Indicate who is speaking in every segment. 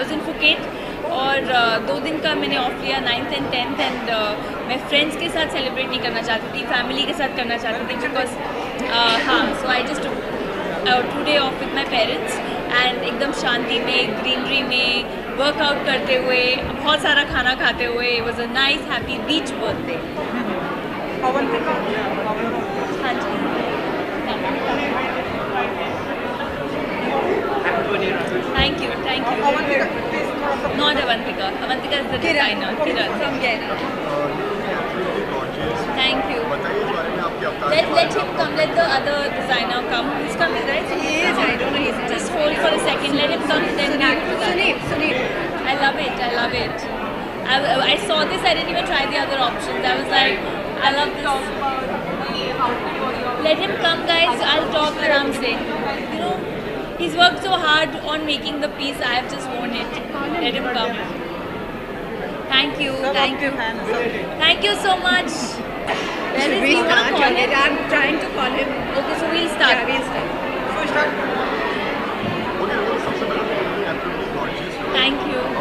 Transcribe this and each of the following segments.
Speaker 1: Was in Phuket और 2 दिन का मैंने ऑफ लिया 9th and 10th एंड मैं फ्रेंड्स के साथ सेलिब्रेट नहीं करना चाहती थी, फैमिली के साथ करना चाहती थी बिकॉज हाँ so I just 2 day off with my parents and एकदम शांति में ग्रीनरी में वर्कआउट करते हुए बहुत सारा खाना खाते हुए it was a nice happy beach birthday. हाँ जी thank you not Avantika is the designer Kiran from Gaira। Thank you. Let him come. Let the other designer come. He's coming, right?
Speaker 2: He is. I don't know. He's
Speaker 1: Just hold for a second. Let him come. Then
Speaker 2: Suneep.
Speaker 1: I love it. I saw this. I didn't even try the other options. I was like, I love this. Let him come, guys. I'll talk around say. You know, he's worked so hard on making the piece. I have just worn it. Let him come. Thank you. Thank you so much.
Speaker 2: Should we start? I'm trying to call him.
Speaker 1: Okay, so we'll start.
Speaker 2: Yeah, we'll start.
Speaker 1: Thank you.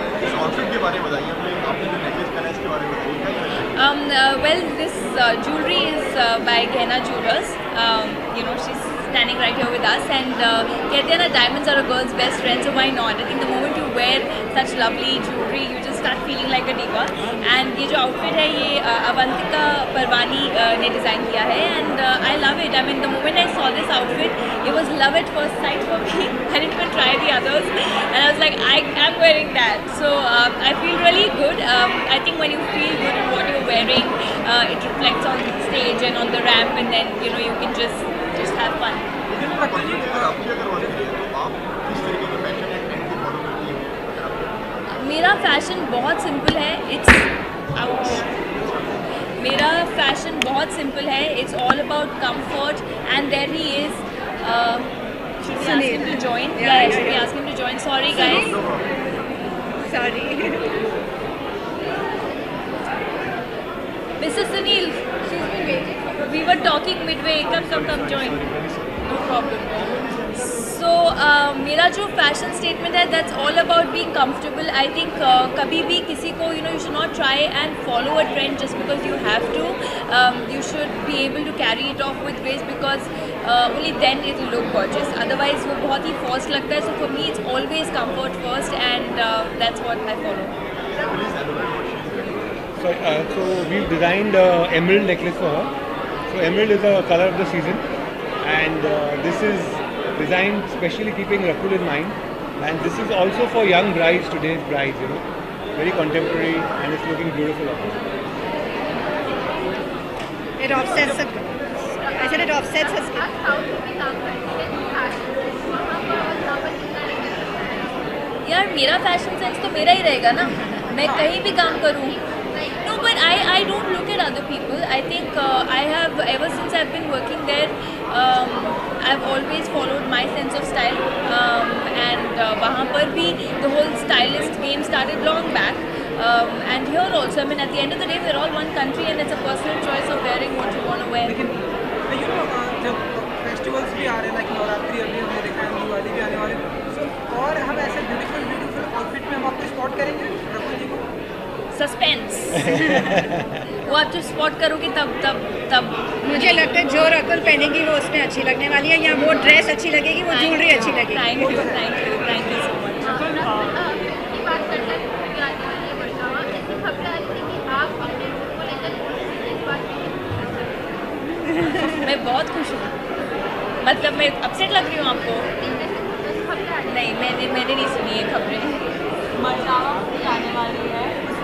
Speaker 1: Well, this jewelry is by Gaina Jewelers. You know, she's standing right here with us, and कहते हैं ना, diamonds are a girl's best friend, so why not? I think the moment you wear such lovely jewelry, you just start feeling like a diva. And ये जो outfit है, ये अवंतिका परवानी ने design किया है, and I love it. I mean, the moment I saw this outfit, it was love at first sight for me. I didn't even try the others, and I was like, I am wearing that. So I feel really good. I think when you feel good in what you're wearing, it reflects on stage and on the ramp, and then you know you can just have fun. मेरा fashion बहुत simple है. मेरा fashion बहुत simple है. It's all about comfort, and there he is. Should we ask him to join? Yeah, should we ask him to join? Sorry, guys.
Speaker 2: Sorry.
Speaker 1: Mr. Sunil, she's been waiting. We were talking midway. Come, join. No problem. So, मेरा जो fashion statement है, that's all about being comfortable. I think कभी भी किसी को, you know, you should not try and follow a trend just because you have to. You should be able to carry it off with grace because only then it will look gorgeous. Otherwise, वो बहुत ही forced लगता है. So for me, it's always comfort first, and that's what I follow.
Speaker 3: So we've designed emerald necklace for her. So emerald is the color of the season, and this is designed specially keeping Rakul in mind. And this is also for young brides, today's brides, you know, very contemporary, and it's looking beautiful.
Speaker 2: It offsets. I said it offsets her skin.
Speaker 1: यार मेरा fashion sense तो मेरा ही रहेगा ना, मैं कहीं भी काम करूँ. No, but I don't look at other people. I think I have, ever since I've been working there, I've always followed my sense of style, and वहाँ पर भी the whole stylist game started long back, and here also. I mean, at the end of the day, we're all one country, and it's a personal choice of wearing what you want to wear.
Speaker 4: You know, जब festivals भी आ रहे हैं, like Navratri अभी हमने देखा है, दिवाली भी आने वाले, so और हम ऐसे beautiful outfit में हम आपको spot करेंगे रकुल जी को.
Speaker 1: सस्पेंस. वो आप जब स्पॉट करोगे तब
Speaker 2: मुझे लगता है जो रकुल पहनेगी वो उसमें अच्छी लगने वाली है, या वो ड्रेस अच्छी लगेगी, वो ज्वेलरी अच्छी लगेगी.
Speaker 1: Thank you so much. मैं बहुत खुश हूँ. मतलब मैं अपसेट लग रही हूँ आपको? नहीं, मैंने नहीं सुनी ये खबरें. आने वाली है.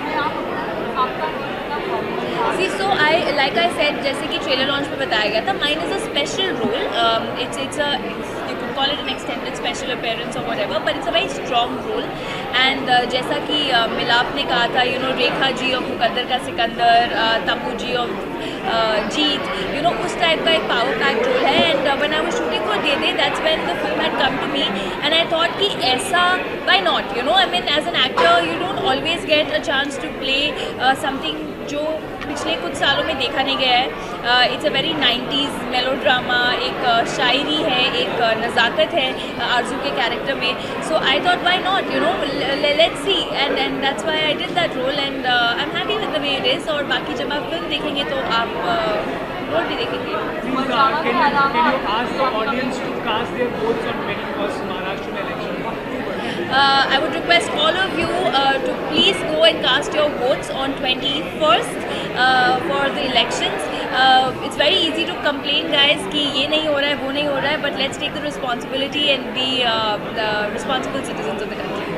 Speaker 1: See, so like I said, जैसे कि ट्रेलर लॉन्च में बताया गया था, mine is a special role. It's you could call it an extended special appearance or whatever, but it's a very strong role. And जैसा कि मिलाप ने कहा था, you know, Rekha ji of Muqaddar Ka Sikandar, Tabu ji of Jeet, you know, उस टाइप का एक power packed role है. And when I was shooting for Dede, that's when the film had come to me, and I thought कि ऐसा, why not, you know, I mean, as an actor, you don't always get a chance to play something जो पिछले कुछ सालों में देखा नहीं गया है. It's a very 90s melodrama, एक शायरी है, एक नज़ाकत है आरजू के कैरेक्टर में. So I thought why not, you know, let's see, and that's why I did that role, and I am happy with the way it is. और बाकी जब आप फिल्म देखेंगे तो आप रोल भी देखेंगे.
Speaker 5: Can you ask the audience to cast their votes on 21st Maharashtra election?
Speaker 1: I would request all of you to please go and cast your votes on 21st for the elections. It's very easy to complain, guys, कि ये नहीं हो रहा है, वो नहीं हो रहा है, but let's take the responsibility and be the responsible citizens of the country.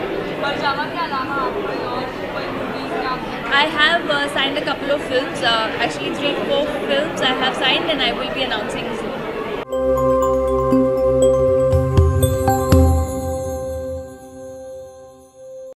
Speaker 1: I have signed a couple of films, actually 3-4 films I have signed, and I will be announcing